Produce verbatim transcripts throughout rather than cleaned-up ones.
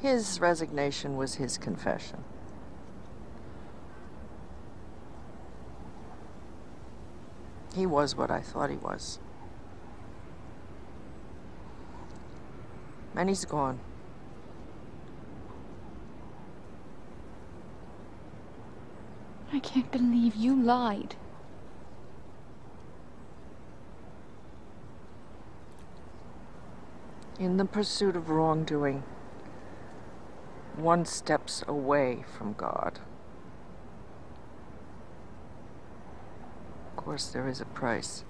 His resignation was his confession. He was what I thought he was. And he's gone. I can't believe you lied. In the pursuit of wrongdoing, one steps away from God. Of course, there is a price.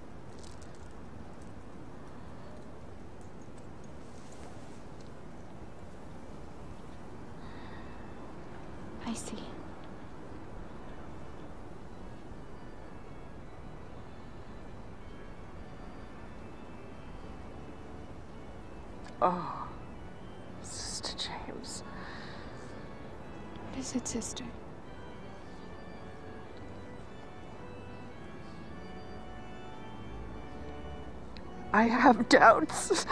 I see. Oh, Sister James. What is it, sister? I have doubts.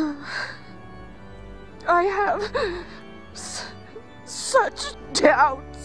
I have s- such doubt.